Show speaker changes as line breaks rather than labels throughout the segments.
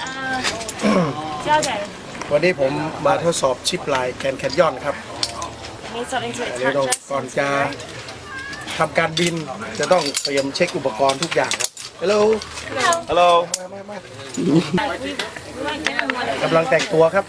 วันนี้ผมมาทดสอบชิปลายแกนแคนยอนครับเดี๋ยวก่อนจะทำการบินจะต้องเตรียมเช็คอุปกรณ์ทุกอย่างครับ Hello
Hello
กำลังแต่งตัวครับ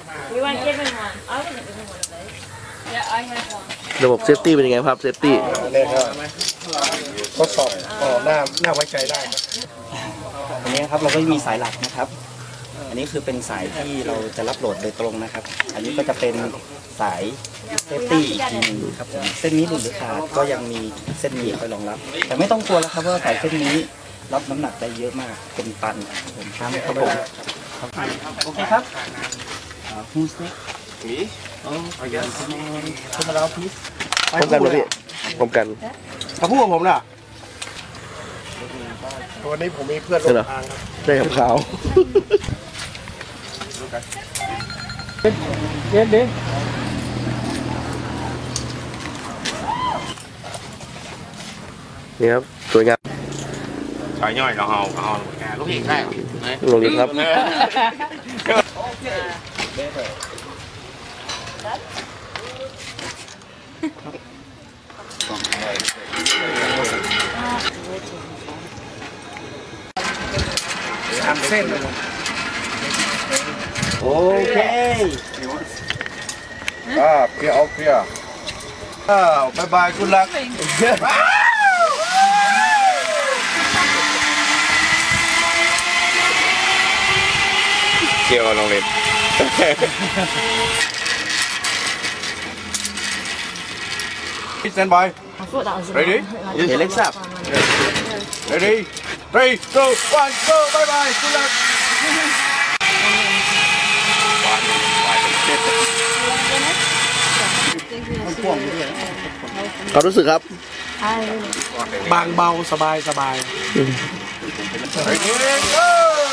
ระบบเซฟตี้เป็นยังไงครับเซฟตี้
เนี่ยครับทดสอบน่าไว้ใจได้ครับ
อันนี้ครับเราก็มีสายหลักนะครับอันนี้คือเป็นสายที่เราจะรับโหลดโดยตรงนะครับอันนี้ก็จะเป็นสายเซฟตี้อีกทีนึงครับผมเส้นนี้หลุดหรือขาดก็ยังมีเส้นนี้คอยรองรับแต่ไม่ต้องกลัวแล้วครับว่าสายเส้นนี้รับน้ำหนักได้เยอะมากเป็นตันผมทำครับผมโอเคครับWho's next?
Me?
Oh, I guess. Come around, please.
พร้อมกันไหมพี่พร้อมกัน
มาพูดกับผมน่ะวันนี้ผมมีเพื่อนร่วมทางครับ
ได้กับเขา
เด็ด
นี่ครับสวยงาม
Trời nhoi là hồ lúc hiện đây
ลงเรียนครับ
ทำเส้นเลย
โอเค
เคลียร์เอาเคลียร์บายบายคุณลักเกี่ยวลงเล่นStand by. Ready?
Okay, legs up.
Ready? 3, 2, 1, go. Bye bye. Good luck.
เขารู้สึกครับ
บางเบาสบาย
Ready? Go.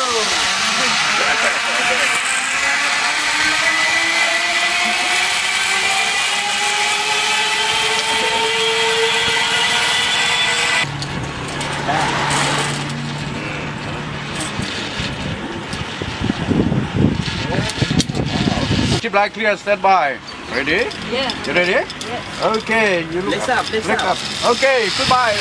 Chip light clear, stand by. Ready?
Yeah.
You ready?
Yeah.
Okay. You look
Legs up, legs up.
Okay, goodbye.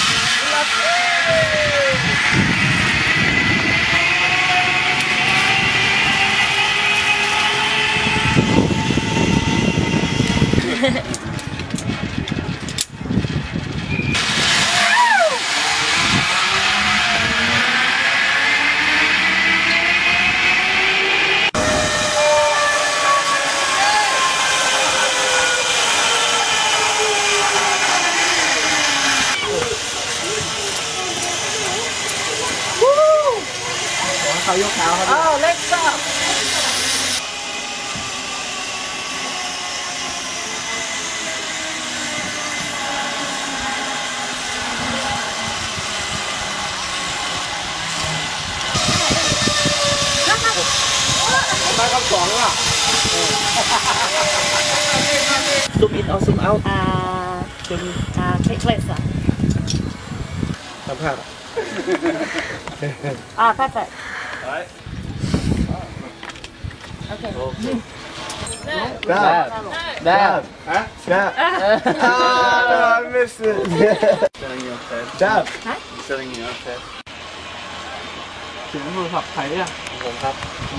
Oh, let's go.
มากับสองอ่ะ
Zoom in or zoom out?
Triplets.
สัมภาษณ์
Perfect. Okay.
Dab.
Dab.
Huh? Dab. I missed it. Dab.
Selling your pet.
เสียงโทรศัพท์ใครอ่ะผมครับ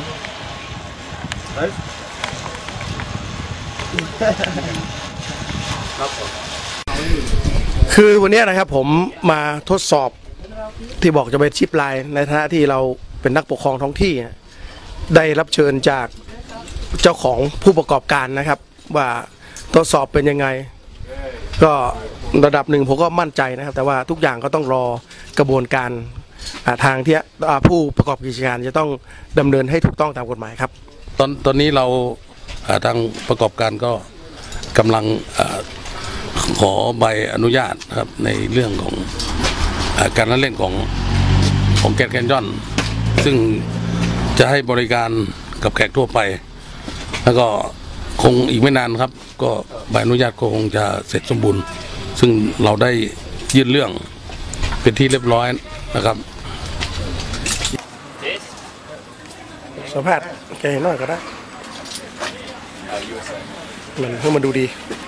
คือวันนี้นะครับผมมาทดสอบที่บอกจะเป็นชิปไลน์ในฐานะที่เราเป็นนักปกครองท้องที่ได้รับเชิญจากเจ้าของผู้ประกอบการนะครับว่าทดสอบเป็นยังไงก็ระดับหนึ่งผมก็มั่นใจนะครับแต่ว่าทุกอย่างก็ต้องรอกระบวนการทางที่ผู้ประกอบกิจการจะต้องดำเนินให้ถูกต้องตามกฎหมายครับ
ตอนนี้เราทางประกอบการก็กำลังขอใบอนุญาตนะครับในเรื่องของการเล่นของแกนแคนยอนซึ่งจะให้บริการกับแขกทั่วไปแล้วก็คงอีกไม่นานครับก็ใบอนุญาตก็คงจะเสร็จสมบูรณ์ซึ่งเราได้ยื่นเรื่องเป็นที่เรียบร้อยนะครับ
สัมภาษณ์แกเห็นหน่อยก็ได้มันเพื่อมาดูดี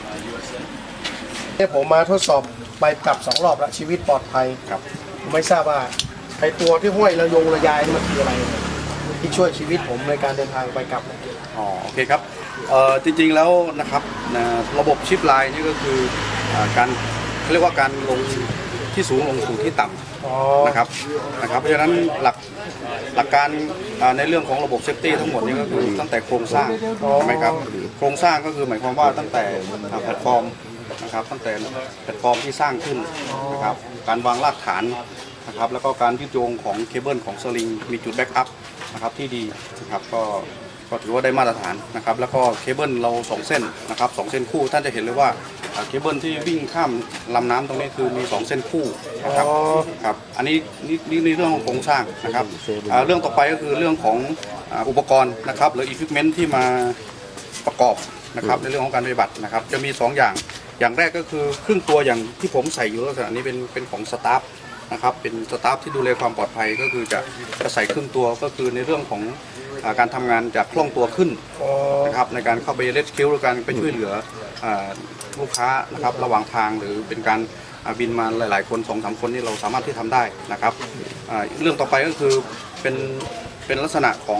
เนี่ยผมมาทดสอบไปกลับ2 รอบแล้วชีวิตปลอดภัยครับไม่ทราบว่าไอตัวที่ห้วยระยายนี่มันคืออะไรที่ช่วยชีวิตผมในการเดินทางไปกลับ
อ๋อโอเคครับจริงๆแล้วนะครับระบบชิปไลน์นี่ก็คือการเขาเรียกว่าการลงที่สูงลงสู่ที่ต่ำนะครับเพราะฉะนั้นหลักการในเรื่องของระบบเซฟตี้ทั้งหมดนี่ก็คือตั้งแต่โครงสร้างใช่ไหมครับโครงสร้างก็คือหมายความว่าตั้งแต่แพลตฟอร์มนะครับตั้งแต่แพลตฟอร์มที่สร้างขึ้นนะครับการวางรากฐานนะครับแล้วก็การยึดโยงของเคเบิลของสลิงมีจุดแบ็กอัพนะครับที่ดีนะครับก็ถือว่าได้มาตรฐานนะครับแล้วก็เคเบิลเรา2 เส้นนะครับ2 เส้นคู่ท่านจะเห็นเลยว่าเคเบิลที่วิ่งข้ามลำน้ำตรงนี้คือมี2 เส้นคู่นะครับครับอันนี้ในเรื่องของโครงสร้างนะครับเรื่องต่อไปก็คือเรื่องของอุปกรณ์นะครับหรือ equipment ที่มาประกอบนะครับในเรื่องของการปฏิบัตินะครับจะมี2 อย่างแรกก็คือครึ่งตัวอย่างที่ผมใส่อยู่ลักษณะนี้เป็นของสตาฟนะครับเป็นสตาฟที่ดูแลความปลอดภัยก็คือจะใส่ครึ่งตัวก็คือในเรื่องของการทำงานจะคล่องตัวขึ้นนะครับในการเข้าไปเรสคิวหรือการไปช่วยเหลือลูกค้านะครับระหว่างทางหรือเป็นการบินมาหลายๆคน2-3 คนนี่เราสามารถที่ทำได้นะครับเรื่องต่อไปก็คือเป็นลักษณะของ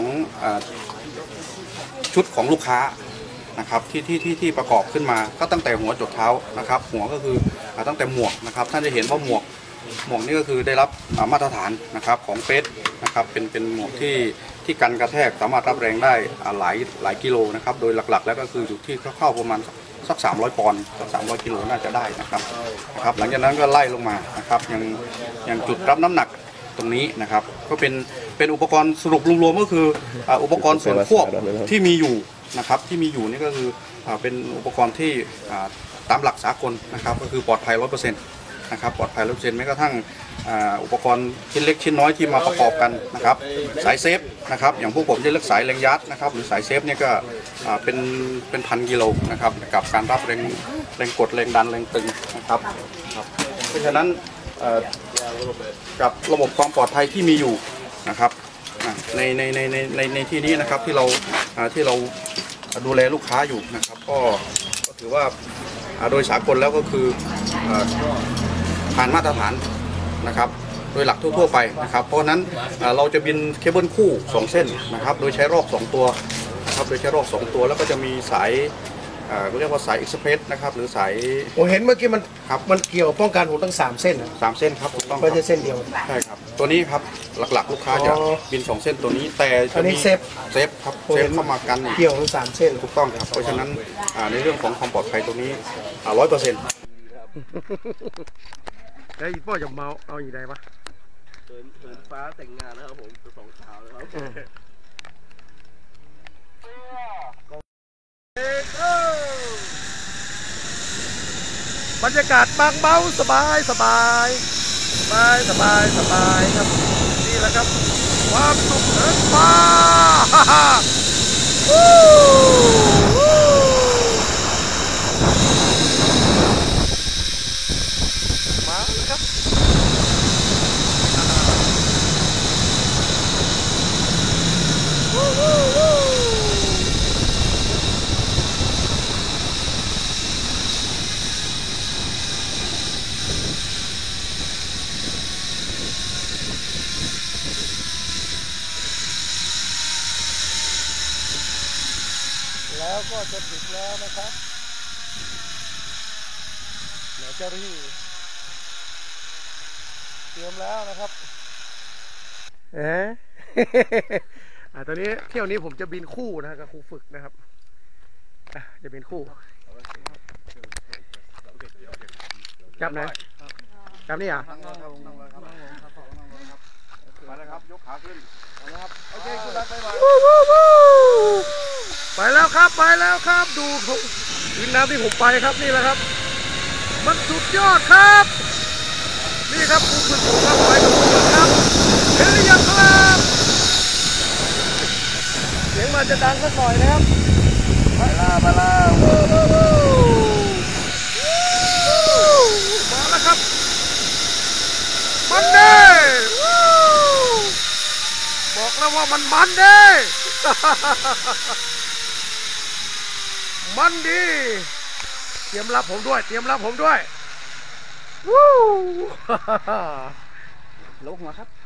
ชุดของลูกค้านะครับที่ประกอบขึ้นมาก็ตั้งแต่หัวจดเท้านะครับหัวก็คือตั้งแต่หมวกนะครับท่านจะเห็นว่าหมวกนี่ก็คือได้รับมาตรฐานนะครับของเฟสนะครับเป็นหมวกที่กันกระแทกสามารถรับแรงได้หลายกิโลนะครับโดยหลักๆแล้วก็คืออยู่ที่เข้าประมาณสัก300 ปอนด์300 กิโลน่าจะได้นะครับหลังจากนั้นก็ไล่ลงมานะครับยังจุดรับน้ำหนักตรงนี้นะครับก็เป็นอุปกรณ์สรุปรวมๆก็คืออุปกรณ์ส่วนควบที่มีอยู่นะครับที่มีอยู่นี่ก็คือเป็นอุปกรณ์ที่ตามหลักสากลนะครับก็คือปลอดภัย 100%นะครับปลอดภัย 100%แม้กระทั่งอุปกรณ์ชิ้นเล็กชิ้นน้อยที่มาประกอบกันนะครับสายเซฟนะครับอย่างพวกผมจะเลือกสายแรงยัดนะครับหรือสายเซฟเนี่ยก็เป็นพันกิโลนะครับกับการรับแรงกดแรงดันแรงตึงนะครับเพราะฉะนั้นกับระบบความปลอดภัยที่มีอยู่นะครับในที่นี้นะครับที่เราดูแลลูกค้าอยู่นะครับก็ถือว่าโดยสากลแล้วก็คือผ่านมาตรฐานนะครับโดยหลักทั่วไปนะครับเพราะนั้นเราจะบินเคเบิลคู่2 เส้นนะครับโดยใช้รอก2 ตัวนะครับโดยใช้รอก2 ตัวแล้วก็จะมีสายเรียกว่าสายเอ็กซ์เพรสนะครับหรือสาย
ผมเห็นเมื่อกี้มันเกี่ยวป้องกันผมตั้ง3 เส้น
3 เส้นครับถูกต้อง
ไม่ใช่เส้นเดียว
ใช่ครับตัวนี้ครับหลักๆลูกค้าจะบิน2 เส้นตัวนี้แต่
จะมีเซฟ
ครับเซฟเข้ามากัน
เกี่ยวทั้ง3 เส้น
ถูกต้องครับเพราะฉะนั้นในเรื่องของความปลอดภัยตรงนี้100%
แล้วอีพ่อจะเมาเอาอย่างไรปะ
เหินฟ้าแต่งงานนะครับผม2 สาวแล้ว
บรรยากาศบางเบาสบายครับนี่แหละครับความสุขเหินฟ้ามาแล้วครับแล้วก็จะถึงแล้วนะครับเดี๋ยวเจ้าหน้าที่เตรียมแล้วนะครับตอนนี้เที่ยวนี้ผมจะบินคู่นะกับครูฝึกนะครับจะบินคู่จับไหนจับนี่อ่ะ
มาแล้วครับยกขาขึ้นนะครับโอเคคุณรัก
ไปแล้วครับดูวินน้ำที่ผมไปครับนี่แหละครับมันสุดยอดครับนี่ครับครูฝึกผมครับไปกับผมครับเห็นหรือยังครับเสียงมันจะดังสักหน่อยนะครับไปแล้วมาแล้วครับมันเด้บอกเลแล้วว่ามันดี มันดีเตรียมรับผมด้วยวู้
โลหัวครับ